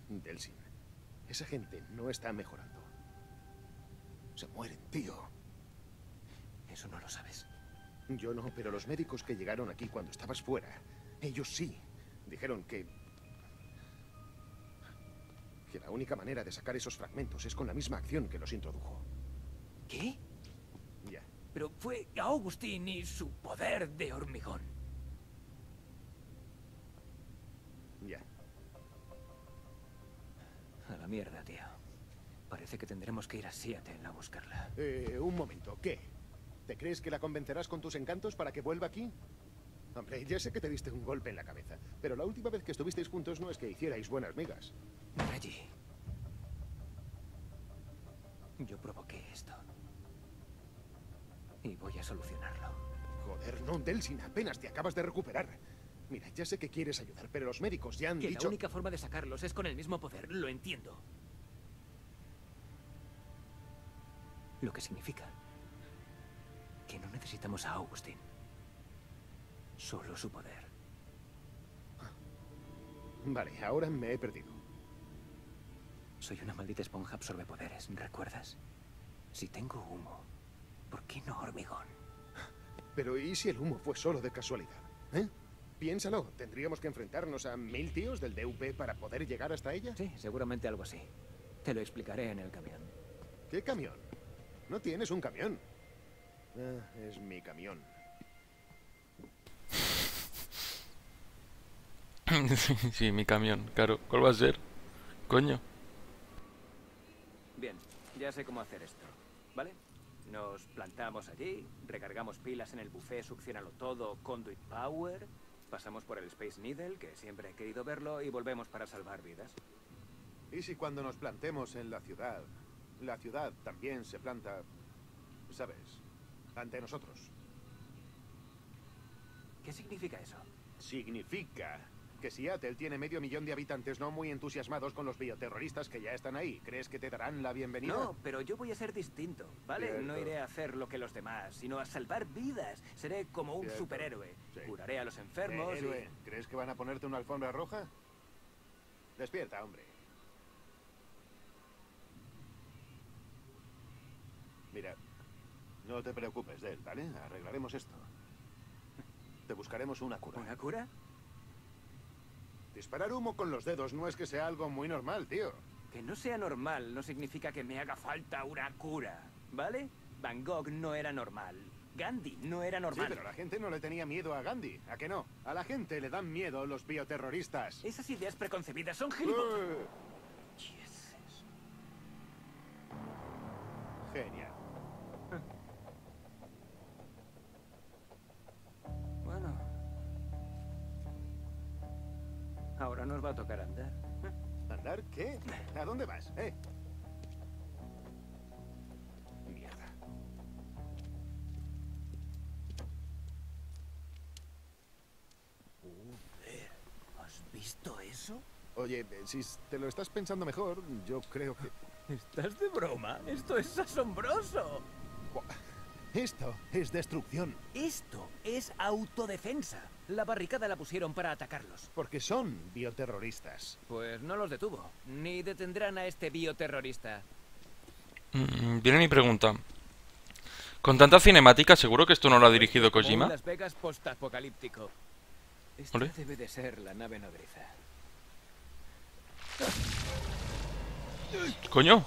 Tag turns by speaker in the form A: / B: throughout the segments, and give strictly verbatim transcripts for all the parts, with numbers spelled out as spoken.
A: Delsin, esa gente no está mejorando. Se mueren, tío.
B: Eso no lo sabes.
A: Yo no, pero los médicos que llegaron aquí cuando estabas fuera, ellos sí. Dijeron que... que la única manera de sacar esos fragmentos es con la misma acción que los introdujo.
B: ¿Qué?
A: Ya.
B: Pero fue Augustín y su poder de hormigón.
A: Ya.
B: A la mierda, tío. Parece que tendremos que ir a Seattle a buscarla.
A: Eh, un momento, ¿qué? ¿Te crees que la convencerás con tus encantos para que vuelva aquí? Hombre, ya sé que te diste un golpe en la cabeza, pero la última vez que estuvisteis juntos no es que hicierais buenas migas.
B: Reggie. Yo provoqué esto. Y voy a solucionarlo.
A: Joder, no, Delsin, apenas te acabas de recuperar. Mira, ya sé que quieres ayudar, pero los médicos ya han
B: Que
A: dicho...
B: la única forma de sacarlos es con el mismo poder, lo entiendo. Lo que significa que no necesitamos a Augustín. Solo su poder.
A: Vale, ahora me he perdido.
B: Soy una maldita esponja absorbe poderes, ¿recuerdas? Si tengo humo, ¿por qué no hormigón?
A: Pero ¿y si el humo fue solo de casualidad? ¿Eh? Piénsalo, ¿tendríamos que enfrentarnos a mil tíos del D U P para poder llegar hasta ella?
B: Sí, seguramente algo así. Te lo explicaré en el camión.
A: ¿Qué camión? No tienes un camión. Ah, es mi camión.
C: Sí, sí, mi camión, claro. ¿Cuál va a ser? Coño.
B: Bien, ya sé cómo hacer esto, ¿vale? Nos plantamos allí, recargamos pilas en el buffet, succionalo todo, conduit power, pasamos por el Space Needle, que siempre he querido verlo, y volvemos para salvar vidas.
A: ¿Y si cuando nos plantemos en la ciudad, la ciudad también se planta, sabes, ante nosotros?
B: ¿Qué significa eso?
A: Significa que Seattle tiene medio millón de habitantes no muy entusiasmados con los bioterroristas que ya están ahí. ¿Crees que te darán la bienvenida?
B: No, pero yo voy a ser distinto, ¿vale?
A: Cierto.
B: No iré a hacer lo que los demás, sino a salvar vidas. Seré como un
A: Cierto.
B: superhéroe.
A: Sí.
B: Curaré a los enfermos
A: Eh,
B: y...
A: héroe, ¿crees que van a ponerte una alfombra roja? Despierta, hombre. Mira, no te preocupes de él, ¿vale? Arreglaremos esto. Te buscaremos una cura.
B: ¿Una cura?
A: Disparar humo con los dedos no es que sea algo muy normal, tío.
B: Que no sea normal no significa que me haga falta una cura, ¿vale? Van Gogh no era normal. Gandhi no era normal.
A: Sí, pero la gente no le tenía miedo a Gandhi, ¿a qué no? A la gente le dan miedo los bioterroristas.
B: Esas ideas preconcebidas son gilipollas.
A: ¡Eh!
B: Jesus.
A: Genial.
B: Bueno. Ahora nos va a tocar andar.
A: ¿Andar? ¿Qué? ¿A dónde vas? ¿Eh? Mierda.
B: Joder, ¿has visto eso?
A: Oye, si te lo estás pensando mejor, yo creo que...
B: ¿Estás de broma? ¡Esto es asombroso!
A: Esto es destrucción.
B: Esto es autodefensa. La barricada la pusieron para atacarlos.
A: Porque son bioterroristas.
B: Pues no los detuvo. Ni detendrán a este bioterrorista.
C: Mm, viene mi pregunta. Con tanta cinemática, ¿seguro que esto no lo ha dirigido
B: Como un
C: Kojima?
B: Las Vegas postapocalíptico. Esta
C: Ole.
B: debe de ser la nave nodriza.
C: Coño.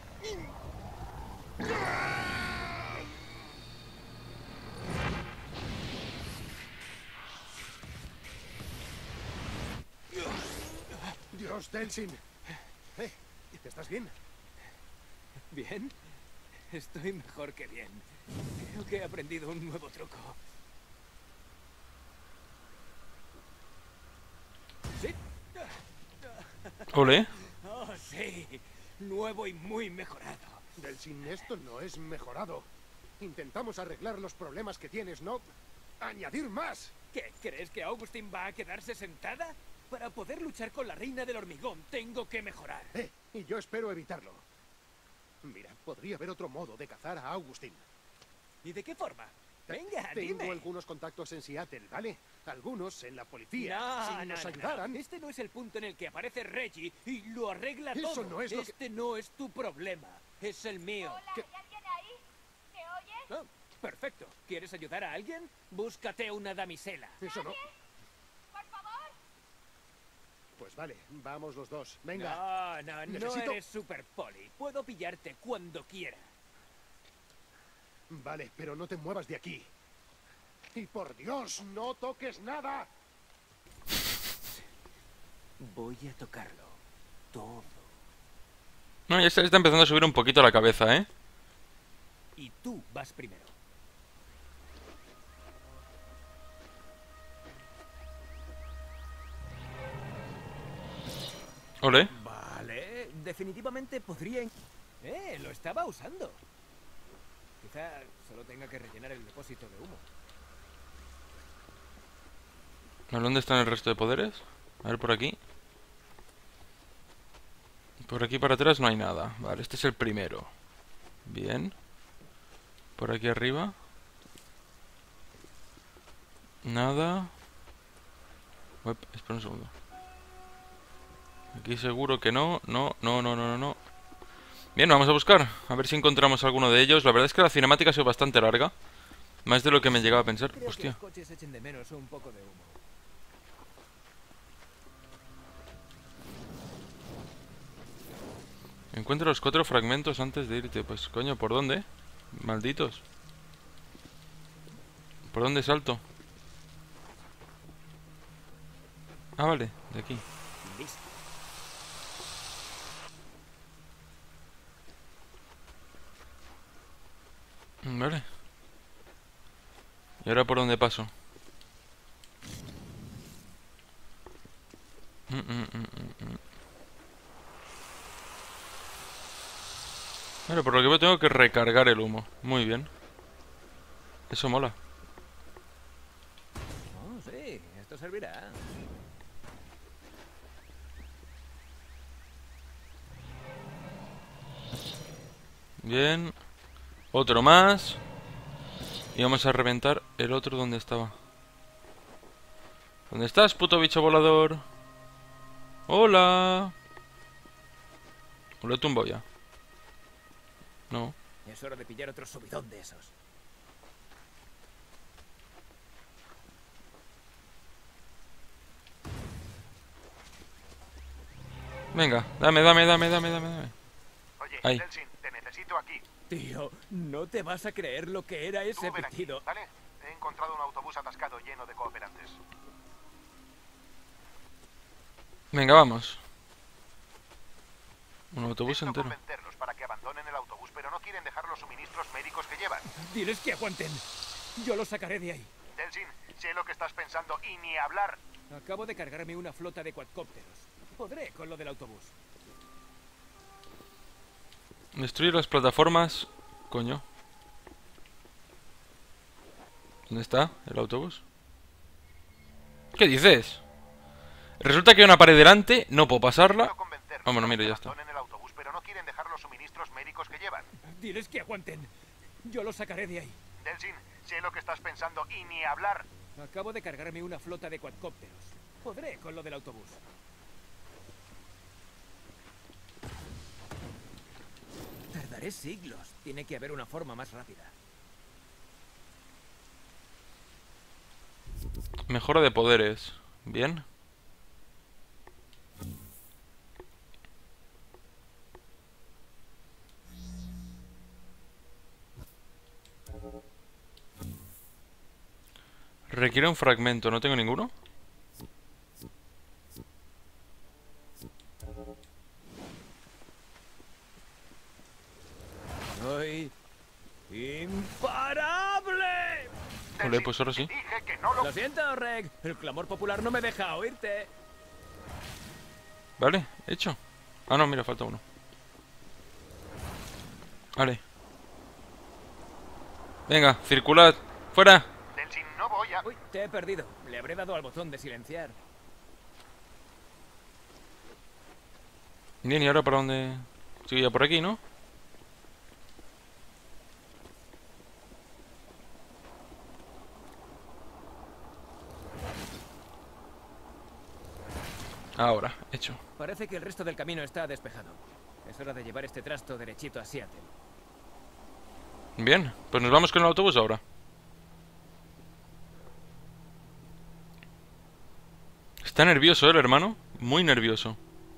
A: Dios, Delsin. Eh, ¿estás bien?
B: ¿Bien? Estoy mejor que bien. Creo que he aprendido un nuevo truco. ¿Sí?
C: Ole.
B: Oh, sí. Nuevo y muy mejorado.
A: Delsin, esto no es mejorado. Intentamos arreglar los problemas que tienes, no añadir más.
B: ¿Qué? ¿Crees que Augustín va a quedarse sentada? Para poder luchar con la reina del hormigón, tengo que mejorar.
A: Eh, y yo espero evitarlo. Mira, podría haber otro modo de cazar a Augustín.
B: ¿Y de qué forma? Venga,
A: Tengo
B: dime.
A: algunos contactos en Seattle, ¿vale? Algunos en la policía.
B: No,
A: si
B: no,
A: nos
B: no,
A: ayudaran...
B: no. Este no es el punto en el que aparece Reggie y lo arregla
A: Eso
B: todo.
A: no es lo que-
B: Este no es tu problema, es el mío.
D: Hola,
A: ¿Qué?
D: ¿hay alguien ahí? ¿Se oye?
B: Oh, perfecto. ¿Quieres ayudar a alguien? Búscate una damisela.
A: Eso no...
D: Por favor.
A: Pues vale, vamos los dos. Venga.
B: No, no, no
A: Necesito-
B: eres Super Poli. Puedo pillarte cuando quiera.
A: Vale, pero no te muevas de aquí. Y por Dios, no toques nada.
B: Voy a tocarlo. Todo.
C: No, ya se le está empezando a subir un poquito la cabeza, ¿eh?
B: Y tú vas primero.
C: Ole.
B: Vale, definitivamente podría... Eh, lo estaba usando. Quizá solo tenga que rellenar el depósito de humo.
C: ¿Dónde están el resto de poderes? A ver, por aquí. Por aquí para atrás no hay nada. Vale, este es el primero. Bien. Por aquí arriba. Nada. Uep, espera un segundo. Aquí seguro que no. No, no, no, no, no, no. Bien, vamos a buscar. A ver si encontramos alguno de ellos. La verdad es que la cinemática ha sido bastante larga. Más de lo que me llegaba a pensar.
B: Creo que
C: Hostia.
B: los coches echen de menos un poco de humo.
C: Encuentra los cuatro fragmentos antes de irte. Pues coño, ¿por dónde? Malditos. ¿Por dónde salto? Ah, vale, de aquí.
B: Listo.
C: Mm, Vale. ¿Y ahora por dónde paso? Mm, mm, mm, mm, mm. Vale, por lo que veo tengo que recargar el humo. Muy bien. Eso mola.
B: Oh, sí, esto servirá.
C: Bien. Otro más. Y vamos a reventar el otro donde estaba. ¿Dónde estás, puto bicho volador? Hola. ¿O lo he tumbado ya? No.
B: Es hora de pillar otro subidón de esos.
C: Venga, dame, dame, dame, dame, dame, dame.
A: Oye,
C: Ahí.
A: Delsin, te necesito aquí.
B: Tío, no te vas a creer lo que era ese
A: Tú ven aquí,
B: pitido.
A: ¿vale? He encontrado un autobús atascado lleno de cooperantes.
C: Venga, vamos. Un autobús
A: Intento
C: entero.
A: convencerlos para que abandonen el autobús, pero no quieren dejar los suministros médicos que llevan.
B: Diles que aguanten. Yo los sacaré de ahí.
A: Delsin, sé lo que estás pensando y ni hablar.
B: Acabo de cargarme una flota de cuadcópteros. Podré con lo del autobús.
C: Destruir las plataformas. Coño. ¿Dónde está el autobús? ¿Qué dices? Resulta que hay una pared delante, no puedo pasarla.
A: Intento convencerlos
C: Vámonos,
A: para
C: mira,
A: que
C: ya está.
A: abandonen el autobús, pero no quieren dejar los suministros médicos que llevan.
B: Diles que aguanten. Yo los sacaré de ahí.
A: Delsin, sé lo que estás pensando y ni hablar.
B: Acabo de cargarme una flota de cuadcópteros. Podré con lo del autobús. Tardaré siglos. Tiene que haber una forma más rápida.
C: Mejora de poderes. Bien. Requiere un fragmento. ¿No tengo ninguno?
B: ¡Soy imparable!
C: Ole, pues ahora sí.
A: Dije que no lo...
B: Lo siento, Reg. El clamor popular no me deja oírte.
C: Vale, hecho. Ah, no, mira, falta uno. Vale. Venga, circulad. ¡Fuera!
A: Delsin, no voy a...
B: Uy, te he perdido. Le habré dado al botón de silenciar.
C: Bien, ¿y ahora para dónde? Sigo ya por aquí, ¿no? Ahora, hecho.
B: Parece que el resto del camino está despejado. Es hora de llevar este trasto derechito a Seattle.
C: Bien, pues nos vamos con el autobús ahora. Está nervioso, ¿eh, el hermano? Muy nervioso.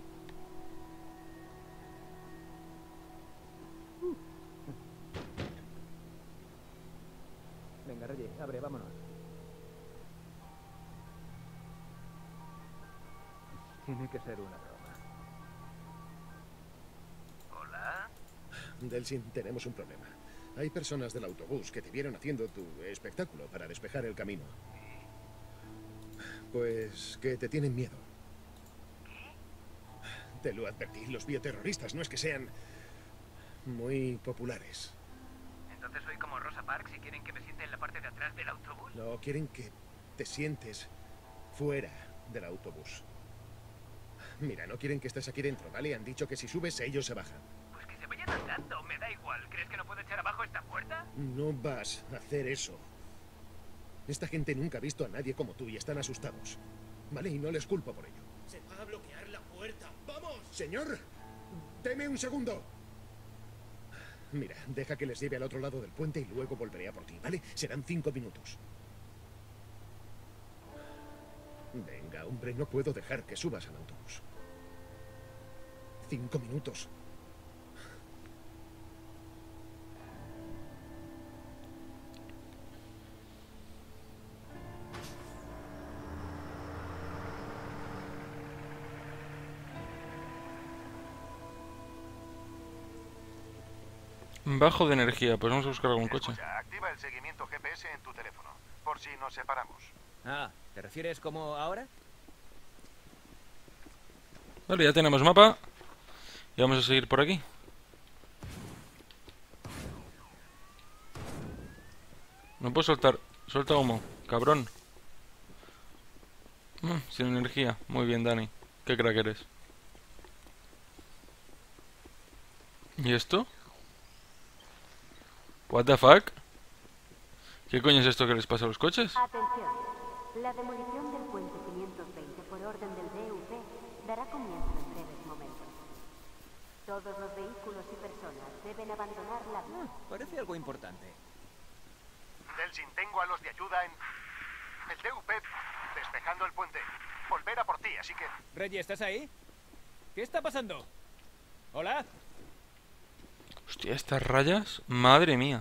B: Venga, Reggie, abre, vámonos. Tiene que ser una broma.
E: Hola.
A: Delsin, tenemos un problema. Hay personas del autobús que te vieron haciendo tu espectáculo para despejar el camino. Pues que te tienen miedo. Te lo advertí, los bioterroristas no es que sean muy populares.
E: Entonces soy como Rosa Parks y quieren que me siente en la parte de atrás del autobús.
A: No, quieren que te sientes fuera del autobús. Mira, no quieren que estés aquí dentro, ¿vale? Han dicho que si subes, ellos se bajan.
E: Pues que se vayan andando, me da igual. ¿Crees que no puedo echar abajo esta puerta?
A: No vas a hacer eso. Esta gente nunca ha visto a nadie como tú y están asustados. ¿Vale? Y no les culpo por ello.
F: Se va a bloquear la puerta. ¡Vamos!
A: Señor, deme un segundo. Mira, deja que les lleve al otro lado del puente y luego volveré a por ti, ¿vale? Serán cinco minutos. Venga, hombre, no puedo dejar que subas al autobús. Cinco minutos.
C: Bajo de energía, pues vamos a buscar algún coche.
G: Escucha, activa el seguimiento G P S en tu teléfono, por si nos separamos.
B: Ah, ¿te refieres como ahora?
C: Vale, ya tenemos mapa. Y vamos a seguir por aquí. No puedo soltar. Suelta humo, cabrón. Mm, sin energía. Muy bien, Dani. Qué crack eres. ¿Y esto? What the fuck? ¿Qué coño es esto que les pasa a los coches?
H: Atención. La demolición del puente quinientos veinte por orden del D U P dará comienzo en breves momentos. Todos los vehículos y personas deben abandonar la vía.
B: Ah, parece algo importante.
G: Delsin, tengo a los de ayuda en el D U P despejando el puente. Volver a por ti, así que...
B: Reggie, ¿estás ahí? ¿Qué está pasando? ¿Hola?
C: Hostia, estas rayas. Madre mía.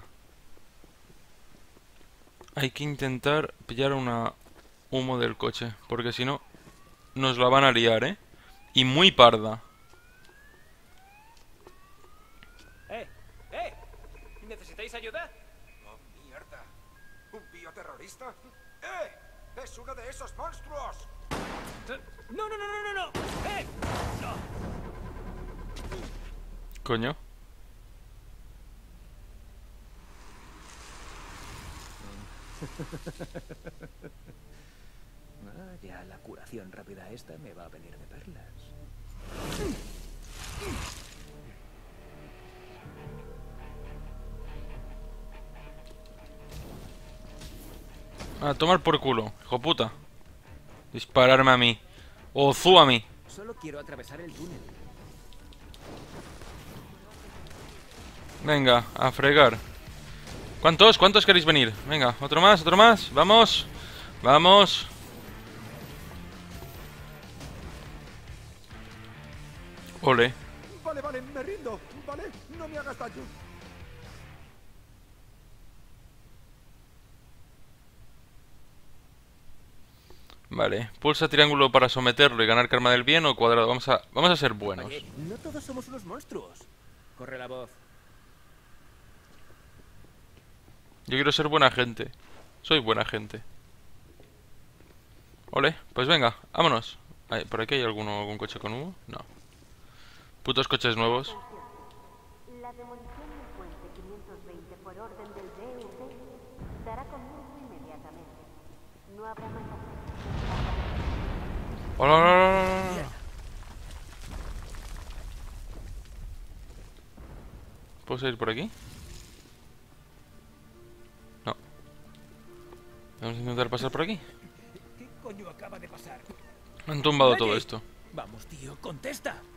C: Hay que intentar pillar una humo del coche, porque si no, nos la van a liar, ¿eh? Y muy parda.
B: ¡Eh! ¡Eh! ¿Necesitáis ayuda?
I: ¡Oh, mierda! ¿Un bioterrorista? ¡Eh! ¡Es uno de esos monstruos!
B: Eh, ¡No, no, no, no, no! no! ¡Eh! ¡No!
C: Coño.
B: Ah, ya la curación rápida esta me va a venir de perlas.
C: A tomar por culo, hijo puta. Dispararme a mí. O zu a mí.
B: Solo quiero atravesar el túnel.
C: Venga, a fregar. ¿Cuántos? ¿Cuántos queréis venir? Venga, otro más, otro más. Vamos. Vamos. Ole.
I: Vale, vale, me rindo. Vale, no me hagas daño.
C: Vale, pulsa triángulo para someterlo y ganar karma del bien o cuadrado. Vamos a, vamos a ser buenos.
B: Oye, no todos somos unos monstruos. Corre la voz.
C: Yo quiero ser buena gente. Soy buena gente. Ole, pues venga, vámonos. Ay, ¿por aquí hay alguno, algún coche con humo? No. Putos coches nuevos.
H: Atención. La demolición del puente quinientos veinte por orden del D U P dará comienzo inmediatamente. No habrá más acceso.
C: Hola, hola, hola, hola. ¿Puedo salir por aquí? No. Vamos a intentar pasar por aquí.
B: ¿Qué coño acaba de pasar?
C: Me han tumbado todo
B: Reggie.
C: esto.
F: Vamos, tío, contesta.